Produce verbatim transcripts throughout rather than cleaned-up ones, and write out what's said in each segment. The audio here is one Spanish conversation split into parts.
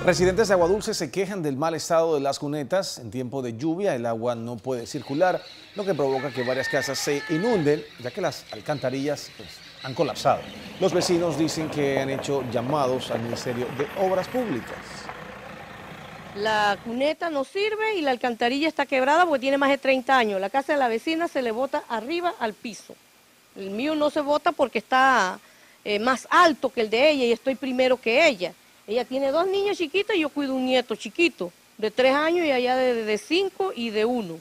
Residentes de Aguadulce se quejan del mal estado de las cunetas. En tiempo de lluvia el agua no puede circular, lo que provoca que varias casas se inunden, ya que las alcantarillas pues, han colapsado. Los vecinos dicen que han hecho llamados al Ministerio de Obras Públicas. La cuneta no sirve y la alcantarilla está quebrada porque tiene más de treinta años. La casa de la vecina se le bota arriba al piso. El mío no se bota porque está eh, más alto que el de ella y estoy primero que ella. Ella tiene dos niños chiquitos y yo cuido un nieto chiquito, de tres años y allá de, de cinco y de uno.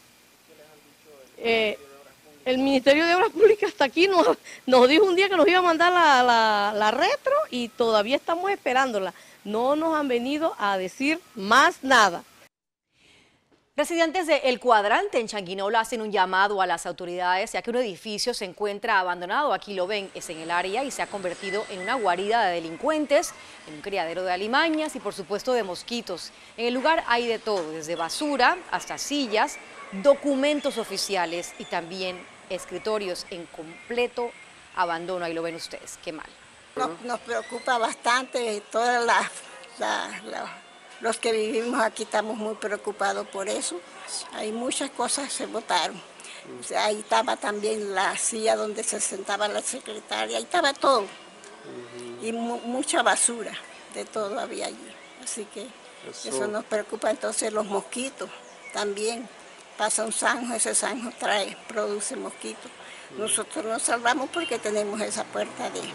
Eh, el Ministerio de Obras Públicas hasta aquí nos, nos dijo un día que nos iba a mandar la, la, la retro y todavía estamos esperándola. No nos han venido a decir más nada. Residentes de El Cuadrante en Changuinola hacen un llamado a las autoridades ya que un edificio se encuentra abandonado, aquí lo ven, es en el área y se ha convertido en una guarida de delincuentes, en un criadero de alimañas y por supuesto de mosquitos. En el lugar hay de todo, desde basura hasta sillas, documentos oficiales y también escritorios en completo abandono, ahí lo ven ustedes, qué mal. Nos, nos preocupa bastante todas las... La, la, Los que vivimos aquí estamos muy preocupados por eso. Hay muchas cosas que se botaron. O sea, ahí estaba también la silla donde se sentaba la secretaria, ahí estaba todo. Uh-huh. Y mu mucha basura, de todo había allí. Así que eso. eso nos preocupa. Entonces los mosquitos también. Pasa un zanjo, ese zanjo trae, produce mosquitos. Uh-huh. Nosotros nos salvamos porque tenemos esa puerta de...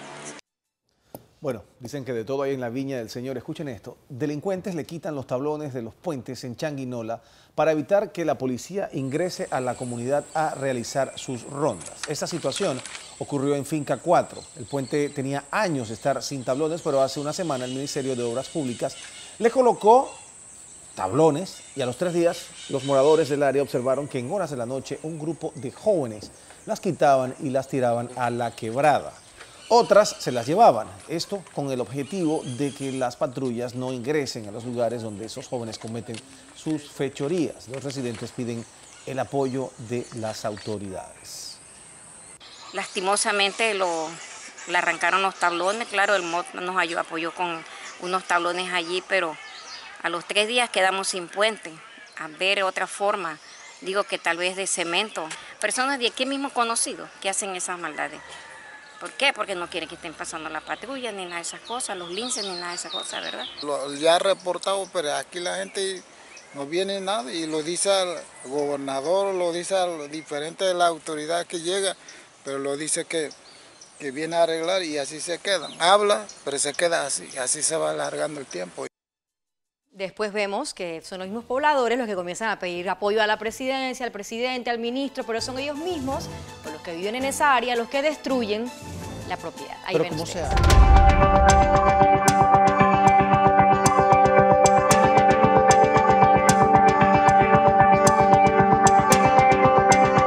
Bueno, dicen que de todo hay en la viña del Señor. Escuchen esto. Delincuentes le quitan los tablones de los puentes en Changuinola para evitar que la policía ingrese a la comunidad a realizar sus rondas. Esta situación ocurrió en Finca cuatro. El puente tenía años de estar sin tablones, pero hace una semana el Ministerio de Obras Públicas le colocó tablones y a los tres días los moradores del área observaron que en horas de la noche un grupo de jóvenes las quitaban y las tiraban a la quebrada. Otras se las llevaban, esto con el objetivo de que las patrullas no ingresen a los lugares donde esos jóvenes cometen sus fechorías. Los residentes piden el apoyo de las autoridades. Lastimosamente lo, le arrancaron los tablones, claro, el M O T nos ayudó, apoyó con unos tablones allí, pero a los tres días quedamos sin puente. A ver otra forma, digo que tal vez de cemento. Personas de aquí mismo conocidos que hacen esas maldades. ¿Por qué? Porque no quieren que estén pasando la patrulla, ni nada de esas cosas, los linces, ni nada de esas cosas, ¿verdad? Lo, ya he reportado, pero aquí la gente no viene nada y lo dice al gobernador, lo dice al diferente de la autoridad que llega, pero lo dice que, que viene a arreglar y así se quedan. Habla, pero se queda así, así se va alargando el tiempo. Después vemos que son los mismos pobladores los que comienzan a pedir apoyo a la presidencia, al presidente, al ministro, pero son ellos mismos, los que viven en esa área, los que destruyen la propiedad. Ahí pero ven ¿cómo ustedes. se hace?